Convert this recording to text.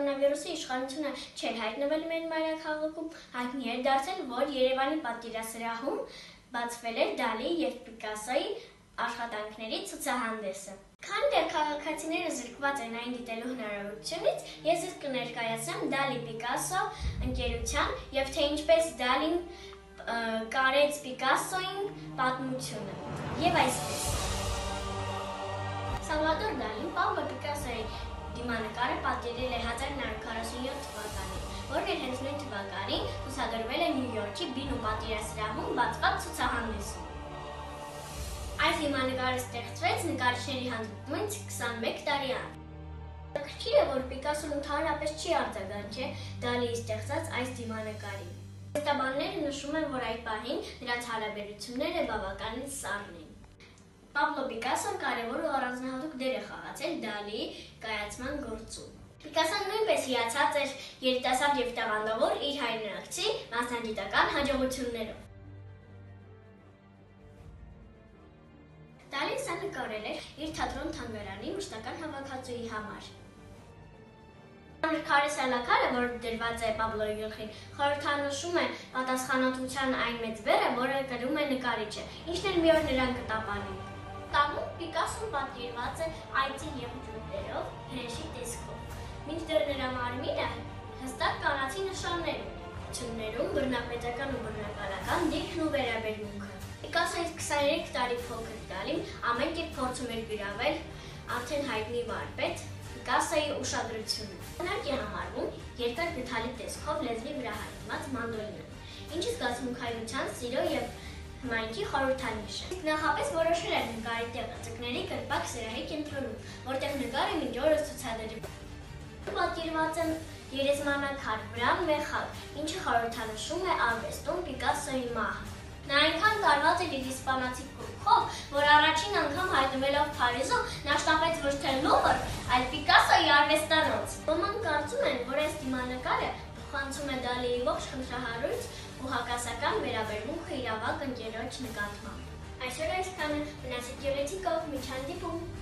կորոնավիրուսի իշխանությունը չէր հայտնվել մեր մայրաքաղաքում, հայտնի էր դարձել, որ Երևանի պատկերասրահում բացվել էր Դալիի և Պիկասոյի աշխատանքների ցուցահանդեսը։ Քանի դեռ քաղաքացիները զրկված են այն դիտելու հնարավորությունից, ես ձեզ կներկայացնեմ Դալի Պիկասո ընկերության և թե ինչպես Դալին կարեց Պիկասոյին պատմությունը։ Եվ այսպես։ Սալվադոր Դալին Պաբլո Պիկասոյի դիմանկարը պատկերել է 1947 թվականին, որն իր հենց նույն թվականին ցուցադրվել է Նյու Յորքի Բինու պատկերասրահում բացված ցուցահանդեսում։ Այս դիմանկարը ստեղծվեց նկարիչների հանդիպումից 21 տարի անց։ Հետաքրքիր է, որ Պիկասոն ընդհանրապես չի արձագանքել Դալիի ստեղծած այս դիմանկարին։ Արվեստաբանները նշում են, որ այդ պահին նրանց հարաբերությունները բավականին սառն էին։ Պաբլո Պիկասոն կարևոր ու առանձնահատուկ դեր է խաղացել Դալիի կայացման գործում։ Պիկասոն նույնպես հիացած էր երիտասարդ և տաղանդավոր իր հայրենակցի մասնագիտական հաջողություններով։ Դալին սա նկարել էր իր թատրոն-թանգարանի մշտական հավաքածուի համար։ Քարե սալաքարը, որ դրված է Պաբլոյի գլխին, խորհրդանշում է պատասխանատվության այն մեծ բեռը, որը կրում է նկարիչը, ինչն էլ մի օր նրան կտապանի։ Տանում Պիկասոն պատկերված է այծի և ջուրներով, հրեշի տեսքով, մինչդեռ նրա մարմինը հստակ կանացի նշաններ ունի, թուններում բռնապետական ու բռնակալական դիրքն ու վերաբերմունքը։ Պիկասոյից 23 տարի փոքր Դալին ամեն կերպ փորձում էր գրավել արդեն հայտնի վարպետ Պիկասոյի ուշադրությունը։ Հնարք է համարվում երկար գդալի տեսքով լեզվի վրա հայտնված մանդոլինը, ինչը զգացմունքայնության, սիրո և հմայքի խորհրդանիշ է։ Իսկ նախապես որոշել էր նկարի տեղը Ձկների կրպակ սրահի կենտրոնում, որտեղ նկարը մինչ օրս ցուցադրվում է։ Պատկերված են գերեզմանակար, վրան մեխակ, ինչը խորհրդանշում է արվեստում Պիկասոյի մահը։ Նա այնքան կարված էր իր իսպանացի կուռքով, որ առաջին անգամ հայտնվելով Փարիզում նա շտապեց ոչ թե Լուվր, այլ Պիկասոյի արվեստանոց։ Ոմանք կարծում են, որ այս դիմանկարը փոխանցում է Դալիի ողջ խնդրահարույց ու հակասական վերաբերմունքը իր ավագ ընկերոջ նկատմամբ։ Այսօր այսքանը, մնացեք գեղեցիկ, մինչ հանդիպում։